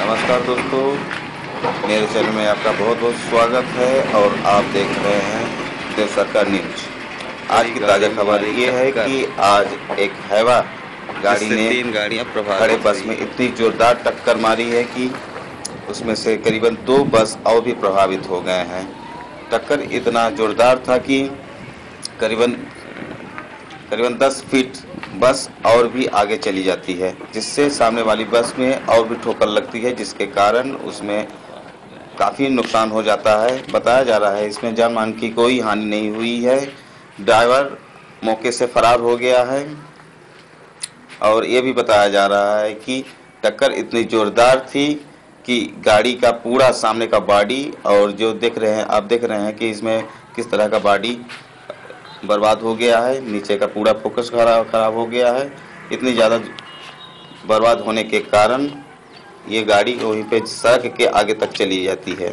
नमस्कार दोस्तों, मेरे चैनल में आपका बहुत बहुत स्वागत है और आप देख रहे हैं देव सरकार न्यूज। आज की ताज़ा खबर ये है कि आज एक हैवा गाड़ी ने 3 गाड़ियां खड़े बस में इतनी जोरदार टक्कर मारी है कि उसमें से करीबन 2 बस और भी प्रभावित हो गए हैं। टक्कर इतना जोरदार था कि करीबन 10 फीट बस और भी आगे चली जाती है, जिससे सामने वाली बस में और भी ठोकर लगती है, जिसके कारण उसमें काफ़ी नुकसान हो जाता है। बताया जा रहा है इसमें जान मान की कोई हानि नहीं हुई है। ड्राइवर मौके से फरार हो गया है और ये भी बताया जा रहा है कि टक्कर इतनी ज़ोरदार थी कि गाड़ी का पूरा सामने का बॉडी और जो आप देख रहे हैं कि इसमें किस तरह का बॉडी बर्बाद हो गया है, नीचे का पूरा फोकस खराब हो गया है। इतनी ज़्यादा बर्बाद होने के कारण ये गाड़ी वहीं पे सड़क के आगे तक चली जाती है।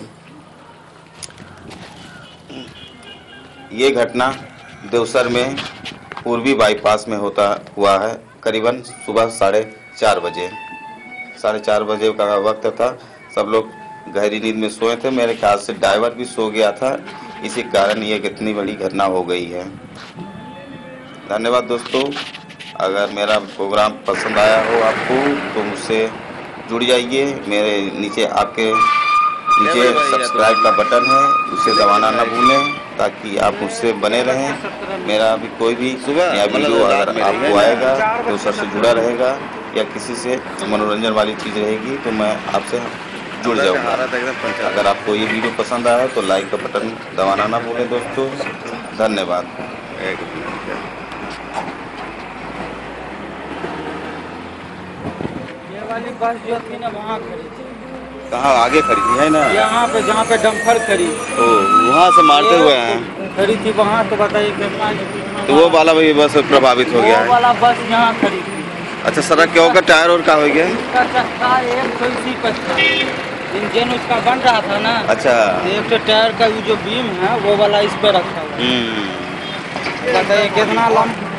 ये घटना देवसर में पूर्वी बाईपास में हुआ है, करीबन सुबह 4:30 बजे। 4:30 बजे का वक्त था। सब लोग गहरी नींद में सोए थे। मेरे ख्याल से ड्राइवर भी सो गया था, इसी कारण ये कितनी बड़ी घटना हो गई है। धन्यवाद दोस्तों। अगर मेरा प्रोग्राम पसंद आया हो आपको तो मुझसे जुड़ जाइए। मेरे नीचे सब्सक्राइब का बटन है, उसे दबाना ना भूलें ताकि आप मुझसे बने रहें। मेरा भी कोई भी नया वीडियो अगर आपको आएगा तो सर से जुड़ा रहेगा या किसी से मनोरंजन वाली चीज़ रहेगी तो मैं आपसे जुड़ जाऊंगा। अगर आपको ये वीडियो पसंद आया तो लाइक का बटन दबाना ना भूलें दोस्तों। धन्यवाद। ये वाली बस जो थी ना वहाँ खड़ी थी। कहाँ आगे खड़ी थी है ना? यहाँ पे जहाँ पे डम्फर खड़ी। ओ वहाँ से मारते हुए हैं खड़ी थी वहाँ, तो बताइए कितना। तो वो वाला भी बस प्रभावित हो गया है। वो वाला बस यहाँ खड़ी थी। अच्छा, सड़क के होकर टायर और का हो गया? उसका चक्का एक तो इसी पर था, इंजन उसका बन रहा था ना। अच्छा, एक तो टायर का जो बीम है वो वाला इस पे रखा हुआ है। बताइए कितना लंबा